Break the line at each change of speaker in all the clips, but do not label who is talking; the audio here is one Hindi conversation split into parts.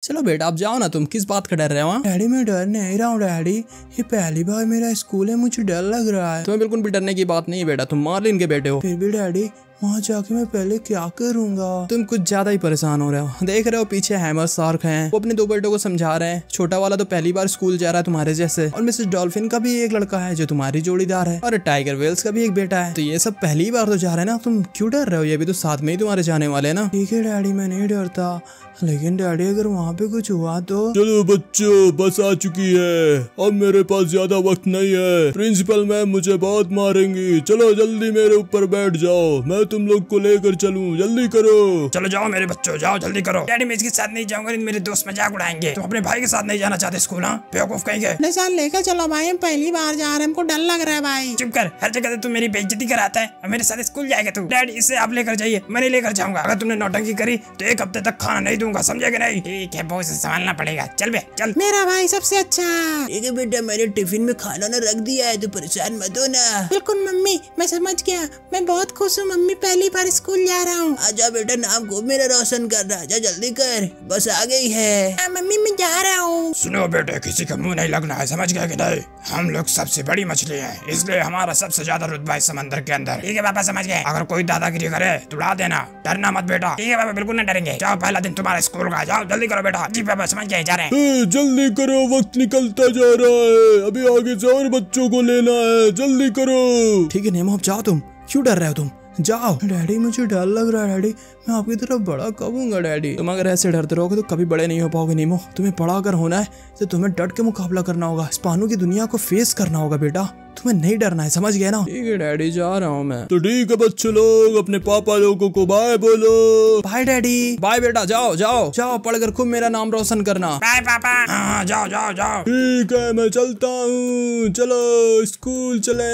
चलो बेटा आप जाओ ना, तुम किस बात का डर रहे हो?
डैडी मैं डर नहीं रहा हूँ डैडी, ये पहली बार मेरा स्कूल है, मुझे डर लग रहा है।
तुम्हें बिल्कुल भी डरने की बात नहीं है बेटा, तुम मार्लिन के बेटे हो।
फिर भी डैडी वहाँ जाके मैं पहले क्या करूँगा?
तुम कुछ ज्यादा ही परेशान हो रहे हो। देख रहे हो पीछे हैमर शार्क हैं, वो अपने दो बेटों को समझा रहे हैं। छोटा वाला तो पहली बार स्कूल जा रहा है तुम्हारे जैसे, और मिसेस डॉल्फिन का भी एक लड़का है जो तुम्हारी जोड़ीदार है, और टाइगर वेल्स का भी एक बेटा है। तो ये सब पहली बार तो जा रहे हैं ना, तुम क्यों डर रहे हो? ये भी तो साथ में ही तुम्हारे जाने वाले हैं ना।
ठीक है डैडी मैं नहीं डरता, लेकिन डैडी अगर वहाँ पे कुछ हुआ तो?
चलो बच्चों बस आ चुकी है, अब मेरे पास ज्यादा वक्त नहीं है, प्रिंसिपल मैम मुझे बहुत मारेंगी। चलो जल्दी मेरे ऊपर बैठ जाओ, मैं तुम लोग को लेकर चलूं, जल्दी करो।
चलो जाओ मेरे बच्चों, जाओ जल्दी करो। डैडी मैं इसके साथ नहीं जाऊंगा, मेरे दोस्त मजाक उड़ाएंगे। तुम अपने भाई के साथ नहीं जाना चाहते स्कूल? हाँ बेवकूफ कहेंगे।
नहीं सर लेकर चलो भाई, हम पहली बार जा रहे हैं, हमको डर लग रहा है भाई।
चुप कर, हर जगह तू मेरी बेइज्जती कराता है और मेरे साथ स्कूल जाएगा तू। डैडी इसे आप लेकर जाइए, मैं नहीं लेकर जाऊंगा। अगर तुमने नौटंकी करी तो 1 हफ्ते तक खाना नहीं दूंगा, समझे कि नहीं? ठीक है बहुत संभालना पड़ेगा, चल बे चल।
मेरा भाई सबसे अच्छा।
ठीक है बेटा, मैंने टिफिन में खाना ना रख दिया है, तो परेशान मत हो ना।
बिल्कुल मम्मी, मैं समझ गया, मैं बहुत खुश हूँ मम्मी, पहली बार स्कूल जा रहा हूँ।
आजा बेटा, नाम को मेरा रोशन कर रहा, जा जल्दी कर, बस आ गई है।
मम्मी मैं जा रहा हूँ।
सुनो बेटे, किसी का मुंह नहीं लगना है, समझ गए कि नहीं? हम लोग सबसे बड़ी मछली हैं, इसलिए हमारा सबसे ज्यादा रुतबा है समंदर के अंदर। ठीक है पापा समझ गए, अगर कोई दादागिरी करे तो उड़ा देना, डरना मत बेटा। ठीक है पापा बिल्कुल नहीं डरेंगे। जाओ पहला दिन तुम्हारा स्कूल का, जाओ जल्दी करो बेटा। जी पापा समझ गए, जा रहे हैं।
जल्दी करो, वक्त निकलता जा रहा है, अभी आगे से और बच्चों को लेना है, जल्दी करो।
ठीक है नेमो अब जाओ, तुम क्यों डर रहे हो? तुम जाओ।
डैडी मुझे डर लग रहा है डैडी, मैं आपकी तरफ बड़ा कब हूँगा डैडी?
तुम अगर ऐसे डरते रहोगे तो कभी बड़े नहीं हो पाओगे नीमो। तुम्हें बड़ा अगर होना है तो तुम्हें डट के मुकाबला करना होगा, स्पानू की दुनिया को फेस करना होगा बेटा, तुम्हें नहीं डरना है, समझ गए ना?
ठीक है डैडी जा रहा हूँ मैं।
तो ठीक है बच्चों लोग, अपने पापा लोगों को बाय बोलो।
Bye daddy. बाय बेटा, जाओ जाओ जाओ, पढ़कर खूब मेरा नाम रोशन करना।
बाय पापा। हाँ जाओ जाओ जाओ।
ठीक है मैं चलता हूँ, चलो स्कूल चले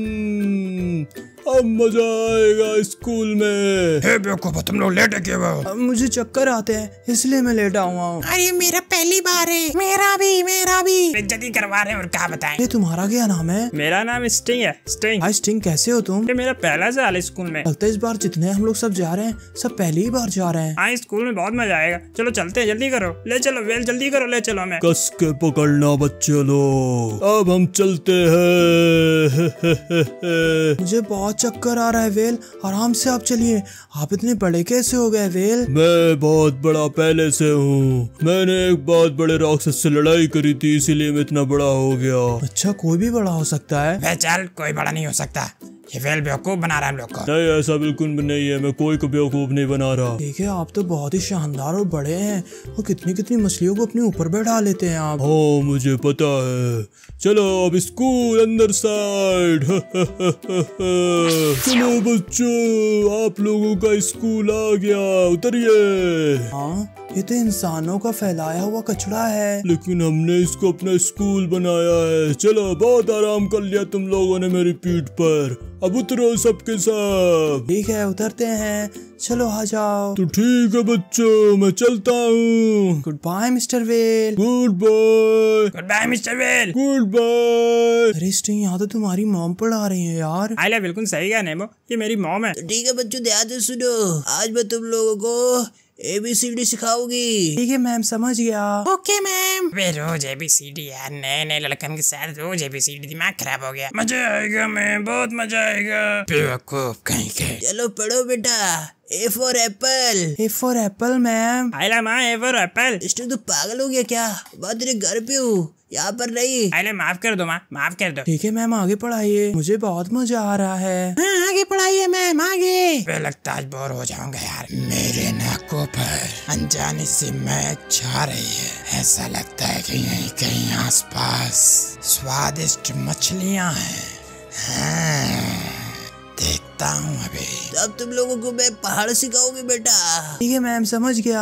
हम, अब मजा आएगा स्कूल में।
हे बेवकूफ, तुम लोग लेटे क्यों हो?
अब मुझे चक्कर आते हैं इसलिए मैं लेटा हुआ हूँ।
अरे मेरा पहली बार है। मेरा भी।
बेइज्जती करवा रहे हैं और क्या बताएं।
ये तुम्हारा क्या नाम है?
मेरा नाम स्टिंग है, स्टिंग।
हाय स्टिंग, कैसे हो तुम?
ये मेरा पहला साल है स्कूल में।
लगता है इस बार जितने हम लोग सब जा रहे हैं सब पहली ही बार जा रहे हैं।
हाँ स्कूल में बहुत मजा आएगा, चलो चलते हैं, जल्दी करो, ले चलो वेल, जल्दी करो, ले चलो हमें।
कस के पकड़ना बच्चे लोग, अब हम चलते हैं।
मुझे बहुत चक्कर आ रहा है वेल, आराम से आप चलिए। आप इतने बड़े कैसे हो गए वेल?
मैं बहुत बड़ा पहले से हूँ, मैंने एक बहुत बड़े राक्षस से लड़ाई करी थी, इसीलिए मैं इतना बड़ा हो गया।
अच्छा कोई भी बड़ा हो सकता है?
वे चल, कोई बड़ा नहीं हो सकता, ये वेल बेवकूफ बना रहा है हम लोग को।
नहीं ऐसा बिल्कुल भी नहीं है, मैं कोई को बेवकूफ नहीं बना रहा।
ठीक है, आप तो बहुत ही शानदार और बड़े हैं, और कितनी कितनी मछलियों को अपने ऊपर बैठा लेते हैं आप।
हाँ मुझे पता है, चलो अब स्कूल अंदर साइड। चलो बच्चों, आप लोगों का स्कूल आ गया, उतरिए।
हाँ ये तो इंसानों का फैलाया हुआ कचरा है,
लेकिन हमने इसको अपना स्कूल बनाया है। चलो बहुत आराम कर लिया तुम लोगों ने मेरी पीठ पर, अब उतरो सबके सब।
ठीक है उतरते हैं, चलो आ जाओ।
तो ठीक है बच्चों, मैं चलता हूँ।
Good bye mister Whale.
Good bye.
Good bye mister Whale.
Good bye.
अरे स्टिंग, यहाँ तो तुम्हारी मॉम पढ़ा रही है यार।
आइला बिल्कुल सही है नेमो, ये मेरी मॉम है।
तो ठीक है बच्चों, ध्यान से सुनो, आज मैं तुम लोगों को ABCD सिखाऊंगी।
ठीक है मैम, समझ गया।
Okay ma'am.
वे रोज ABCD यार, नए नए लड़कन के साथ रोज ABCD, दिमाग खराब हो गया। मजा आएगा मैम, बहुत मजा आएगा। बेवकूफ कहीं के।
चलो पढ़ो बेटा। A for apple।
A for apple ma'am.
आइला माँ, A for apple।
स्टिंग तू पागल हो गया क्या? बात तेरे घर पे हूँ, यहाँ पर नहीं।
आइला माफ कर दो माँ, माफ कर दो।
ठीक है मैम, आगे पढ़ाइए, मुझे बहुत मजा आ रहा है।
हाँ आगे पढ़ाइए मैम, आगे।
वे लगता आज बोर हो जाऊंगा यार। मेरे नाकों पर अनजाने से मैच छा रही है, ऐसा लगता है कि यहीं कहीं आसपास स्वादिष्ट मछलियाँ हैं। हाँ, देखता हूँ अभी।
तो अब तुम लोगों को मैं पहाड़ सिखाऊंगी बेटा।
ठीक है मैम, समझ गया।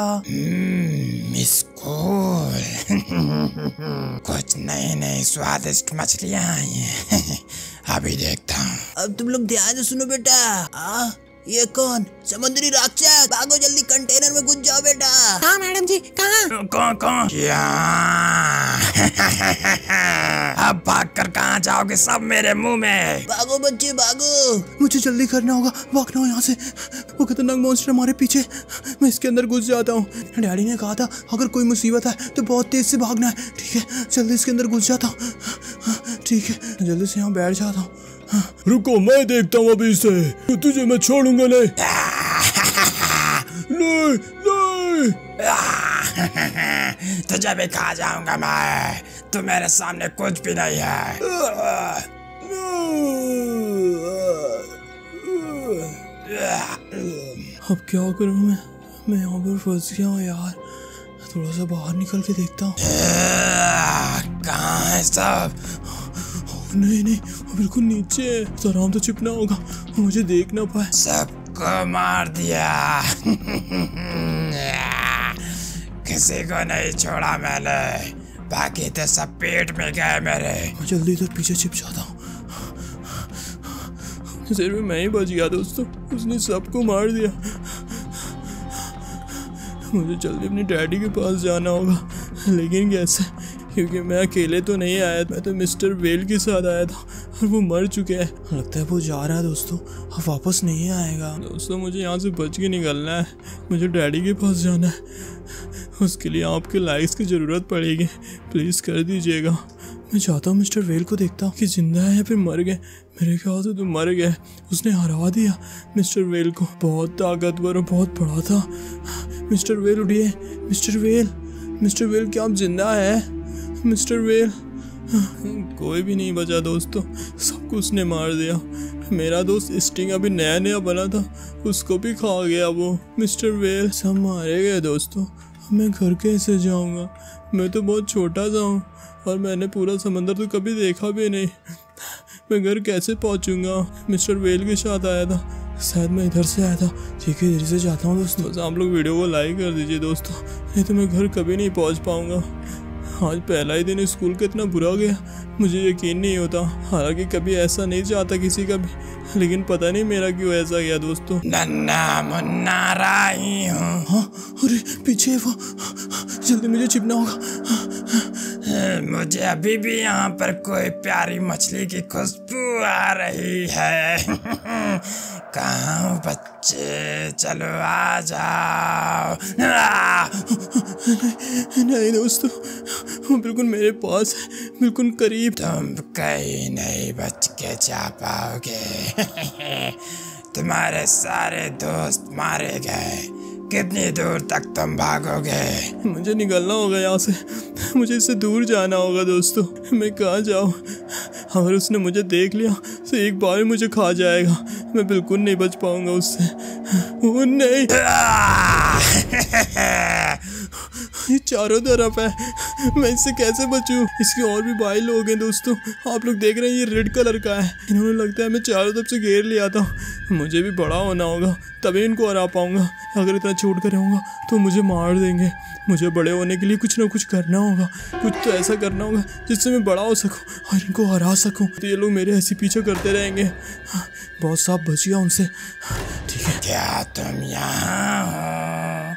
स्कूल कुछ नई नई स्वादिष्ट मछलियाँ आई हैं। अभी देखता हूँ।
अब तुम लोग ध्यान से सुनो बेटा। ये कौन? समुद्री राक्षस! भागो जल्दी, कंटेनर में घुस जाओ बेटा।
हाँ मैडम जी, कहाँ?
कौन क्या? अब भागकर कहाँ जाओगे? सब मेरे मुंह में।
भागो बच्चे भागो।
मुझे जल्दी करना होगा, भागना हो यहाँ से। वो खतरनाक मॉन्स्टर हमारे पीछे। मैं इसके अंदर घुस जाता हूँ। डैडी ने कहा था अगर कोई मुसीबत है तो बहुत तेज से भागना है। ठीक है, जल्दी इसके अंदर घुस जाता हूँ। ठीक है, जल्दी से यहाँ बैठ जाता हूँ।
रुको, मैं देखता हूँ अभी इसे। तो तुझे मैं छोड़ूंगा नहीं। नहीं, नहीं।
तुझे भी खा जाऊंगा मैं। तू मेरे सामने कुछ भी नहीं है।
अब क्या करूँ मैं यहाँ पर फंस गया हूँ यार। थोड़ा सा बाहर निकल के देखता हूँ।
कहाँ है सब?
नहीं, वो बिल्कुल नीचे है। तो आराम से छिपना होगा, मुझे देख ना पाए।
सबको मार दिया। किसी को नहीं छोड़ा मैंने। बाकी तो सब पेट में गए मेरे।
मैं जल्दी इधर पीछे छिप जाता हूँ। सिर्फ मैं ही बच गया दोस्तों, उसने सबको मार दिया। मुझे जल्दी अपने डैडी के पास जाना होगा, लेकिन कैसे? क्योंकि मैं अकेले तो नहीं आया, मैं तो मिस्टर वेल के साथ आया था और वो मर चुके हैं। लगता है वो जा रहा है दोस्तों, अब वापस नहीं आएगा। दोस्तों मुझे यहाँ से बच के निकलना है, मुझे डैडी के पास जाना है। उसके लिए आपके लाइक्स की ज़रूरत पड़ेगी, प्लीज़ कर दीजिएगा। मैं चाहता हूँ मिस्टर वेल को देखता हूँ कि जिंदा है या फिर मर गए। मेरे ख्याल से तो मर गए, उसने हरा दिया मिस्टर वेल को। बहुत ताकतवर और बहुत बड़ा था। मिस्टर वेल उठिए, मिस्टर वेल क्या आप जिंदा है? Mister Whale. कोई भी नहीं बचा दोस्तों, सबको उसने मार दिया। मेरा दोस्त स्टिंग अभी नया बना था, उसको भी खा गया वो। मिस्टर वेल सब मारे गए दोस्तों। मैं घर कैसे जाऊंगा? मैं तो बहुत छोटा सा हूँ और मैंने पूरा समंदर तो कभी देखा भी नहीं। मैं घर कैसे पहुँचूंगा? मिस्टर वेल के साथ आया था, शायद मैं इधर से आया था। ठीक है, इधर से जाता हूँ दोस्तों। बस आप लोग वीडियो को लाइक कर दीजिए दोस्तों, नहीं तो मैं घर कभी नहीं पहुँच पाऊँगा। आज पहला ही दिन स्कूल का इतना बुरा गया, मुझे यकीन नहीं होता। हालांकि कभी ऐसा नहीं चाहता किसी का भी, लेकिन पता नहीं मेरा क्यों ऐसा गया दोस्तों।
नन्ना मुन्ना राही हूँ।
हाँ, अरे पीछे वो, जल्दी मुझे छिपना होगा।
मुझे अभी भी यहाँ पर कोई प्यारी मछली की खुशबू आ रही है। कहाँ हो बच्चे? चलो आ जाओ।
नहीं दोस्तों, वो बिल्कुल मेरे पास है, बिल्कुल करीब।
तुम कहीं नहीं बच के जा पाओगे। तुम्हारे सारे दोस्त मारे गए। कितनी दूर तक तुम भागोगे?
मुझे निकलना होगा यहाँ से, मुझे इससे दूर जाना होगा दोस्तों। मैं कहाँ जाऊँ? अगर उसने मुझे देख लिया तो एक बार ही मुझे खा जाएगा। मैं बिल्कुल नहीं बच पाऊंगा उससे। वो नहीं, ये चारों तरफ है, मैं इससे कैसे बचूं? इसके और भी भाई लोग हैं दोस्तों, आप लोग देख रहे हैं, ये रेड कलर का है। इन्होंने लगता है मैं चारों तरफ से घेर लिया था। मुझे भी बड़ा होना होगा, तभी इनको हरा पाऊंगा। अगर इतना छोड़ कर रहूँगा तो मुझे मार देंगे। मुझे बड़े होने के लिए कुछ ना कुछ करना होगा, कुछ तो ऐसा करना होगा जिससे मैं बड़ा हो सकूं और इनको हरा सकूं। तो ये लोग मेरे ऐसे पीछे करते रहेंगे। बहुत साफ बच गया उनसे। ठीक है,
क्या तुम यहाँ हो?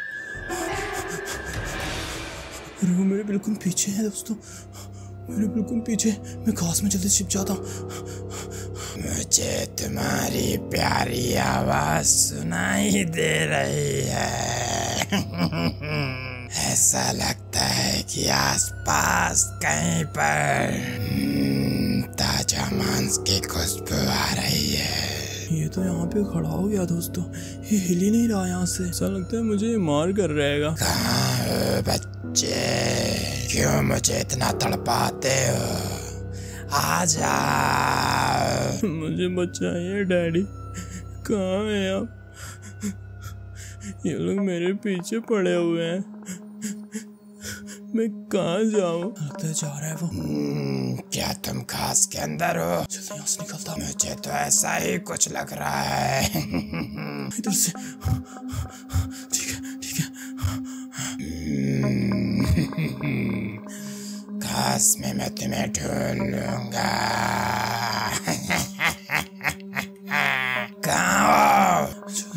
अरे वो मेरे बिल्कुल पीछे है दोस्तों, मेरे बिल्कुल पीछे। मैं घास में जल्दी छिप जाता हूँ।
मुझे तुम्हारी प्यारी आवाज सुनाई दे रही है। ऐसा लगता है कि आसपास कहीं पर ताजा मांस की खुशबू आ रही है।
ये तो यहाँ पे खड़ा हो गया दोस्तों, ये हिल ही नहीं रहा यहाँ से। ऐसा लगता है मुझे मार कर रहेगा।
कहाँ हो बच्चे? क्यों मुझे इतना तड़पाते हो? आ जाओ।
मुझे बचाइए डैडी, कहाँ है आप? ये लोग मेरे पीछे पड़े हुए हैं, मैं कहाँ जाऊँ? लगता है जा रहा है वो।
क्या तुम घास के अंदर हो?
जल्दी यहाँ से निकलता हूँ।
मुझे तो ऐसा ही कुछ लग रहा है।
इधर से। ठीक है, ठीक है।
घास में मैं तुम्हें ढूंढ लूंगा। कहाँ हो?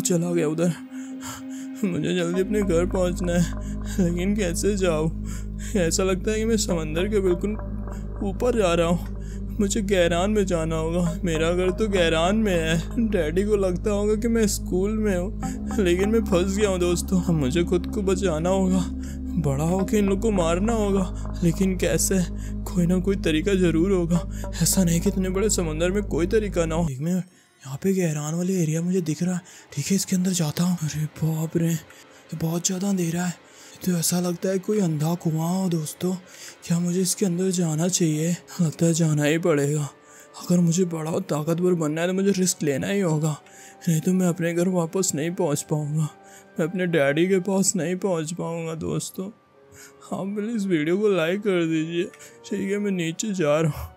चला गया उधर। मुझे जल्दी अपने घर पहुंचना है, लेकिन कैसे जाऊं? ऐसा लगता है कि मैं समंदर के बिल्कुल ऊपर जा रहा हूँ। मुझे गहरान में जाना होगा। मेरा घर तो गहरान में है। डैडी को लगता होगा कि मैं स्कूल में हूँ, लेकिन मैं फंस गया हूँ दोस्तों। अब मुझे खुद को बचाना होगा। बड़ा होकर इन लोग को मारना होगा, लेकिन कैसे? कोई ना कोई तरीका जरूर होगा। ऐसा नहीं कि इतने बड़े समंदर में कोई तरीका ना हो। एक मिनट, यहाँ पे गहरान वाले एरिया मुझे दिख रहा है। ठीक है, इसके अंदर जाता हूँ। अरे बाप रे, ये बहुत ज़्यादा अंधेरा है। तो ऐसा लगता है कोई अंधा कुआं हो दोस्तों। क्या मुझे इसके अंदर जाना चाहिए? लगता है जाना ही पड़ेगा। अगर मुझे बड़ा और ताकतवर बनना है तो मुझे रिस्क लेना ही होगा, नहीं तो मैं अपने घर वापस नहीं पहुंच पाऊंगा। मैं अपने डैडी के पास नहीं पहुंच पाऊंगा दोस्तों। आप प्लीज़ वीडियो को लाइक कर दीजिए। ठीक है, मैं नीचे जा रहा हूँ।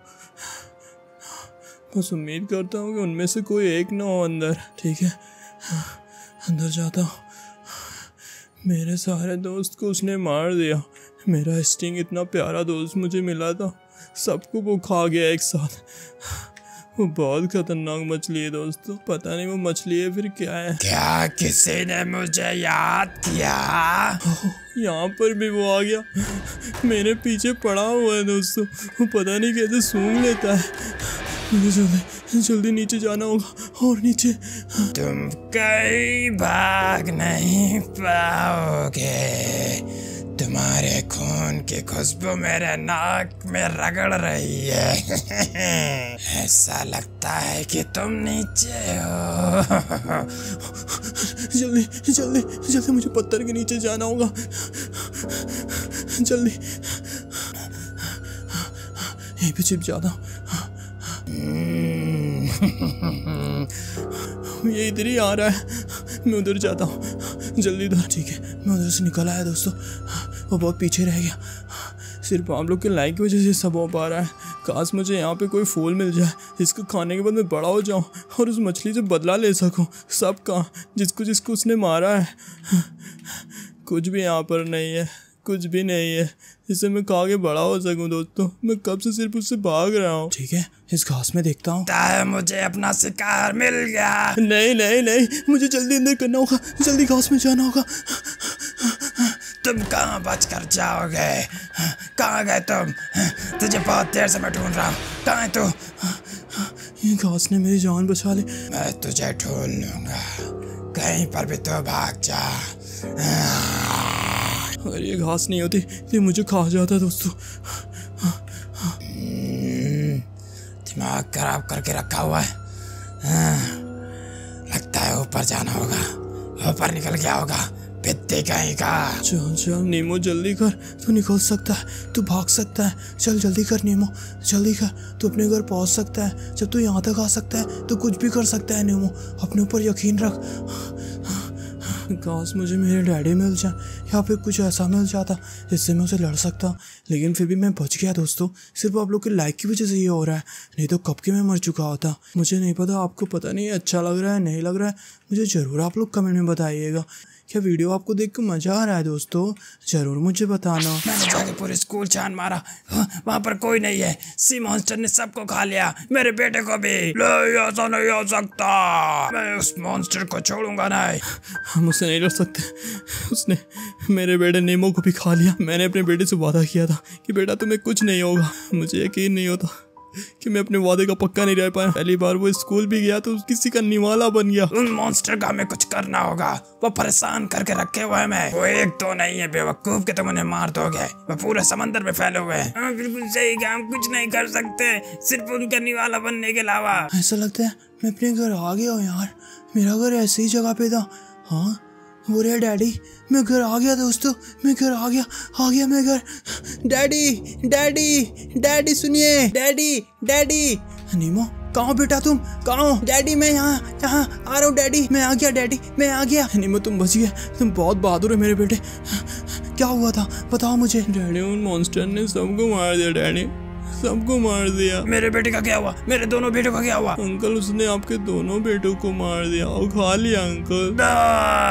बस उम्मीद करता हूँ कि उनमें से कोई एक ना हो अंदर। ठीक है, अंदर जाता हूँ। मेरे सारे दोस्त को उसने मार दिया। मेरा स्टिंग इतना प्यारा दोस्त मुझे मिला था, सबको वो खा गया एक साथ। वो बहुत खतरनाक मछली है दोस्तों। पता नहीं वो मछली है फिर क्या है।
क्या किसी ने मुझे याद किया?
यहाँ पर भी वो आ गया, मेरे पीछे पड़ा हुआ है दोस्तों। वो पता नहीं कैसे सूंघ लेता है। मुझे जल्दी नीचे जाना होगा और नीचे।
तुम कहीं भाग नहीं पाओगे। तुम्हारे खून की खुशबू मेरे नाक में रगड़ रही है। ऐसा लगता है कि तुम नीचे हो।
जल्दी जल्दी जल्दी मुझे पत्थर के नीचे जाना होगा। जल्दी, यहीं पे छिप जाता हूँ। ये इधर ही आ रहा है, मैं उधर जाता हूँ। जल्दी उधर। ठीक है, मैं उधर से निकल आया दोस्तों। वो बहुत पीछे रह गया। सिर्फ आप लोग के लाइक की वजह से सब हो पा रहा है। काश मुझे यहाँ पे कोई फूल मिल जाए जिसको खाने के बाद मैं बड़ा हो जाऊँ और उस मछली से बदला ले सकूँ सबका, जिसको जिसको उसने मारा है। कुछ भी यहाँ पर नहीं है, कुछ भी नहीं है जिससे मैं खा के बड़ा हो सकूं दोस्तों। मैं कब से सिर्फ उससे भाग रहा हूँ। ठीक है, इस घास में देखता हूँ।
मुझे अपना शिकार मिल गया।
नहीं नहीं नहीं, मुझे जल्दी अंदर करना होगा, जल्दी घास में जाना होगा।
तुम कहाँ बच कर जाओगे? कहाँ गए तुम? तुझे बहुत देर से मैं ढूंढ रहा हूँ। कहाँ है तू?
ये घास ने मेरी जान बचा ली।
मैं तुझे ढूंढ लूंगा, कहीं पर भी तो भाग जा।
अगर ये घास नहीं होती तो मुझे खा जाता दोस्तों।
दिमाग खराब करके रखा हुआ है। लगता है ऊपर जाना होगा। ऊपर निकल गया होगा पित्ते कहीं का।
चल चल नीमो, जल्दी कर। तू निकल सकता है, तू भाग सकता है। चल जल्दी कर नीमो, जल्दी कर। तू अपने घर पहुंच सकता है। जब तू यहाँ तक आ सकता है तो कुछ भी कर सकता है नीमो। अपने ऊपर यकीन रख। काश मुझे मेरे डैडी मिल जाए या फिर कुछ ऐसा मिल जाता जिससे मैं उसे लड़ सकता, लेकिन फिर भी मैं बच गया दोस्तों। सिर्फ आप लोग के लाइक की वजह से ये हो रहा है, नहीं तो कब के मैं मर चुका होता। मुझे नहीं पता आपको पता नहीं अच्छा लग रहा है नहीं लग रहा है, मुझे ज़रूर आप लोग कमेंट में बताइएगा। क्या वीडियो आपको देख कर मजा आ रहा है दोस्तों? जरूर मुझे बताना।
मैंने जाके पूरे स्कूल छान मारा, वहाँ पर कोई नहीं है। सी मॉन्स्टर ने सबको खा लिया, मेरे बेटे को भी। ऐसा नहीं हो सकता, मैं उस मॉन्स्टर को छोड़ूंगा नहीं।
हम उससे नहीं लड़ सकते, उसने मेरे बेटे नेमो को भी खा लिया। मैंने अपने बेटे से वादा किया था कि बेटा तुम्हें कुछ नहीं होगा। मुझे यकीन नहीं होता कि मैं अपने वादे का पक्का नहीं रह पाया। पहली बार वो स्कूल भी गया तो किसी का निवाला बन गया।
उन मॉन्स्टर का हमें कुछ करना होगा, वो परेशान करके रखे हुए हैं। वो एक तो नहीं है बेवकूफ के तुम उन्हें मार दोगे। वो पूरे समंदर में फैले हुए हैं। हाँ बिल्कुल सही, हम कुछ नहीं कर सकते सिर्फ उनका निवाला बनने के अलावा।
ऐसा लगता है मैं अपने घर आ गया हूँ यार। मेरा घर ऐसी ही जगह पे था। हाँ वो रे डैडी, मैं घर आ गया दोस्तों, मैं घर आ गया मैं घर। डैडी डैडी डैडी सुनिए, डैडी डैडी। नीमो कहाँ बेटा, तुम कहाँ हो? डैडी मैं यहाँ आ रहा हूँ। डैडी मैं आ गया, डैडी मैं आ गया। नीमो तुम बच गए, तुम बहुत बहादुर है मेरे बेटे। क्या हुआ था बताओ मुझे। डैडी उन मॉन्स्टर ने सबको मार दिया, डैडी सबको मार दिया।
मेरे बेटे का क्या हुआ? मेरे दोनों बेटों का क्या हुआ?
अंकल उसने आपके दोनों बेटों को मार दिया और खा लिया अंकल।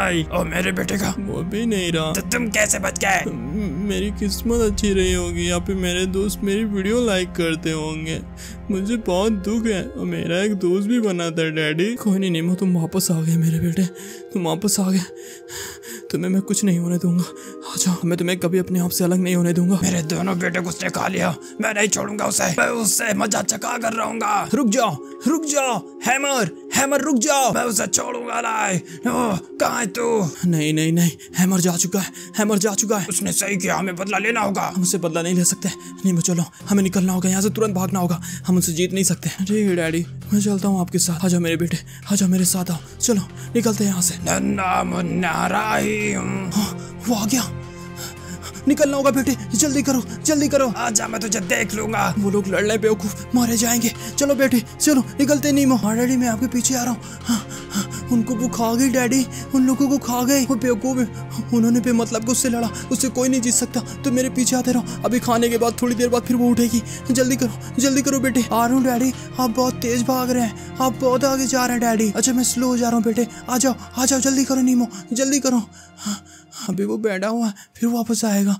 नहीं, ओ मेरे बेटे का
वो भी नहीं रहा।
तो तुम कैसे बच गए?
मेरी किस्मत अच्छी रही होगी या फिर मेरे दोस्त मेरी वीडियो लाइक करते होंगे। मुझे बहुत दुख है और मेरा एक दोस्त भी बना था डैडी। कोई नहीं नीमो, तुम वापस आ गए मेरे बेटे, तुम वापस आ गए। तुम्हें मैं कुछ नहीं होने दूंगा। अच्छा, मैं तुम्हें कभी अपने आप से अलग नहीं होने दूंगा।
मेरे दोनों बेटे को उसने खा लिया, मैं नहीं छोड़ूंगा उसे, मैं उससे मजा चका कर रहूंगा।
रुक जाओ हैमर, हैमर रुक जाओ।
मैं उसे छोड़ूंगा नहीं। कहाँ है तू?
नहीं, हैमर जा चुका है।
उसने सही किया, हमें बदला लेना होगा।
हम उससे बदला नहीं ले सकते। नहीं चलो, हमें निकलना होगा यहाँ से, तुरंत भागना होगा। हम उनसे जीत नहीं सकते। ठीक है डैडी, मैं चलता हूँ आपके साथ। आजा मेरे बेटे, आजा मेरे साथ आओ, चलो निकलते हैं यहाँ से।
नन्ना मुन्ना राहीम।
वो आ गया, निकलना होगा बेटे, जल्दी करो।
आजा, मैं तुझे देख लूंगा।
वो लोग लड़ रहे बेवकूफ, मारे जाएंगे। चलो बेटे, चलो निकलते नीमो। हाँ डैडी, मैं आपके पीछे आ रहा हूँ। उनको वो खा गई डैडी, उन लोगों को खा गए। वो बेवकूफ, उन्होंने बेमतलब को उससे लड़ा, उससे कोई नहीं जीत सकता। तो मेरे पीछे आते रहो, अभी खाने के बाद थोड़ी देर बाद फिर वो उठेगी। जल्दी करो बेटे। आ रहा हूँ डैडी, आप बहुत तेज भाग रहे हैं, आप बहुत आगे जा रहे हैं डैडी। अच्छा, मैं स्लो हो जा रहा हूँ बेटे, आ जाओ, जल्दी करो नीमो, जल्दी करो। अभी वो बैठा हुआ है, फिर वापस आएगा।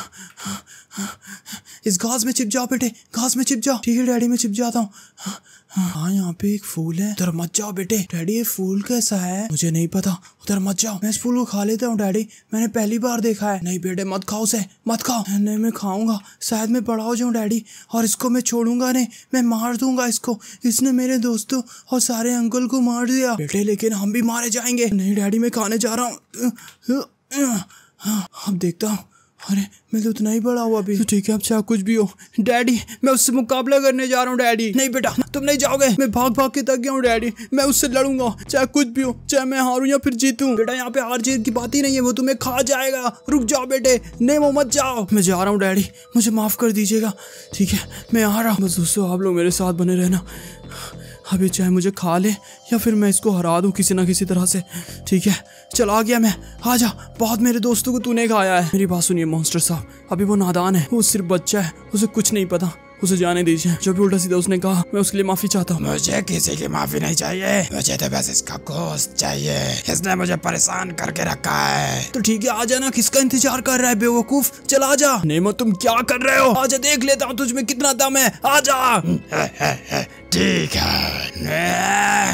इस घास में छिप जाओ बेटे, घास में छिप जाओ। ठीक है डैडी, मैं छिप जाता हूँ। हाँ, यहाँ पे एक फूल है, उधर मत जाओ बेटे। डैडी, ये फूल कैसा है? मुझे नहीं पता, उधर मत जाओ। मैं इस फूल को खा लेता हूँ डैडी, मैंने पहली बार देखा है। नहीं बेटे, मत खाओ उसे, मत खाओ। नहीं, मैं खाऊंगा, शायद मैं बड़ा हो जाऊँ डैडी, और इसको मैं छोड़ूंगा नहीं, मैं मार दूंगा इसको। इसने मेरे दोस्तों और सारे अंकल को मार दिया बेटे, लेकिन हम भी मारे जाएंगे। नहीं डैडी, मैं खाने जा रहा हूँ। अब देखता हूँ। अरे, मैं तो उतना ही बड़ा हुआ अभी। तो ठीक है, अब चाहे कुछ भी हो डैडी, मैं उससे मुकाबला करने जा रहा हूँ डैडी। नहीं बेटा, तुम नहीं जाओगे, मैं भाग के थक गया हूँ डैडी, मैं उससे लड़ूंगा, चाहे कुछ भी हो, चाहे मैं हारूं या फिर जीतूं। बेटा, यहाँ पे हार जीत की बात ही नहीं है, वो तुम्हें खा जाएगा। रुक जाओ बेटे, नेमो मत जाओ। मैं जा रहा हूँ डैडी, मुझे माफ कर दीजिएगा। ठीक है, मैं आ रहा हूँ। बस दोस्तों, आप लोग मेरे साथ बने रहना। अभी चाहे मुझे खा ले या फिर मैं इसको हरा दूं किसी ना किसी तरह से। ठीक है, चल आ गया मैं। आजा, बहुत मेरे दोस्तों को तूने खाया है। मेरी बात सुनिए मॉन्स्टर साहब, अभी वो नादान है, वो सिर्फ बच्चा है, उसे कुछ नहीं पता, उसे जाने दीजिए। जो भी उल्टा सीधा उसने कहा, मैं उसके लिए माफी चाहता हूँ।
मुझे किसी की माफी नहीं चाहिए, मुझे तो बस इसका गोश्त चाहिए। इसने मुझे परेशान करके रखा है।
तो ठीक है, आजा ना, किसका इंतजार कर रहा है बेवकूफ? चल आजा।
नेमो, तुम क्या कर रहे हो?
आजा, देख लेता हूँ तुझमें कितना दम है, आजा।
ठीक है,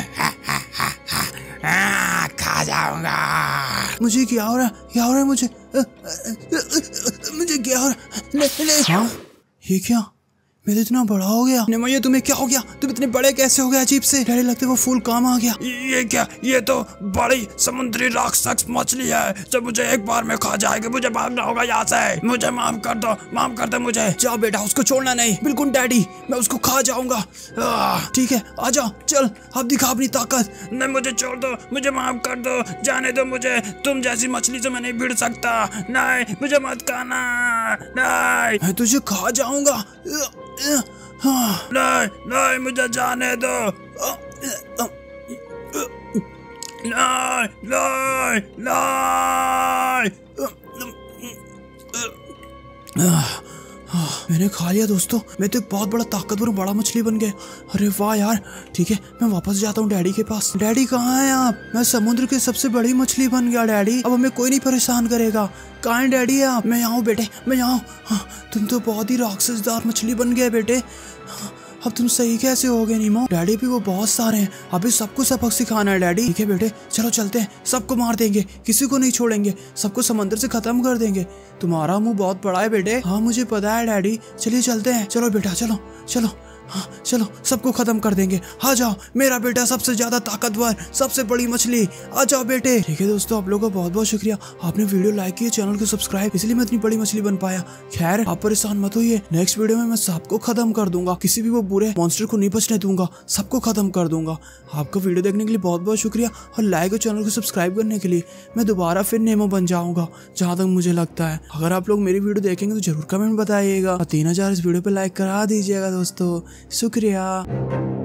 खा जाऊंगा।
मुझे क्या हो रहा है मुझे क्या हो रहा? हाँ, ये क्या? मैं तो इतना बड़ा हो गया। नेमो, ये तुम्हें क्या हो गया? तुम इतने बड़े कैसे हो गए अजीब से? डैडी, लगता है वो फूल काम आ गया।
ये क्या? ये तो बड़ी समुद्री राक्षस मछली है जो मुझे एक बार में खा जाएगी। मुझे भागना होगा यहाँ से। मुझे माफ कर दो मुझे।
जाओ बेटा, उसको छोड़ना नहीं। बिल्कुल डैडी, मैं उसको खा जाऊंगा। ठीक है, आ जाओ, चल अब दिखा अपनी ताकत।
नहीं, मुझे छोड़ दो, मुझे माफ कर दो, जाने दो मुझे। तुम जैसी मछली से मैं नहीं भिड़ सकता। नहीं, मुझे मत खाना। नहीं,
मैं तुझे खा जाऊंगा।
नहीं, मुझे जाने दो।
मैंने खा लिया दोस्तों, मैं तो एक बहुत बड़ा ताकतवर बड़ा मछली बन गया। अरे वाह यार। ठीक है, मैं वापस जाता हूँ डैडी के पास। डैडी कहाँ हैं आप? मैं समुद्र की सबसे बड़ी मछली बन गया डैडी, अब हमें कोई नहीं परेशान करेगा। कहाँ हैं डैडी आप? मैं यहाँ हूँ बेटे, मैं यहाँ हूँ। तुम तो बहुत ही राक्षसदार मछली बन गए बेटे। अब तुम सही कैसे हो गए नीमो? डैडी भी वो बहुत सारे हैं, अभी सबको सबक सिखाना है डैडी। ठीक है बेटे, चलो चलते हैं, सबको मार देंगे, किसी को नहीं छोड़ेंगे, सबको समंदर से खत्म कर देंगे। तुम्हारा मुंह बहुत बड़ा है बेटे। हाँ, मुझे पता है डैडी, चलिए चलते हैं। चलो बेटा, चलो चलो, हाँ चलो, सबको खत्म कर देंगे। आ जाओ, मेरा बेटा सबसे ज्यादा ताकतवर, सबसे बड़ी मछली, आ जाओ बेटे। ठीक है दोस्तों, आप लोगों का बहुत बहुत शुक्रिया, आपने वीडियो लाइक किया, चैनल को सब्सक्राइब, इसलिए मैं इतनी बड़ी मछली बन पाया। खैर, आप परेशान मत होइए, नेक्स्ट वीडियो में मैं सबको खत्म कर दूंगा, किसी भी वो बुरे मॉन्स्टर को नहीं बचने दूंगा, सबको खत्म कर दूंगा। आपका वीडियो देखने के लिए बहुत बहुत शुक्रिया, और लाइक और चैनल को सब्सक्राइब करने के लिए। मैं दोबारा फिर नेमो बन जाऊंगा, जहाँ तक मुझे लगता है। अगर आप लोग मेरी वीडियो देखेंगे तो जरूर कमेंट बताइएगा, और 3000 इस वीडियो पे लाइक करा दीजिएगा दोस्तों। शुक्रिया।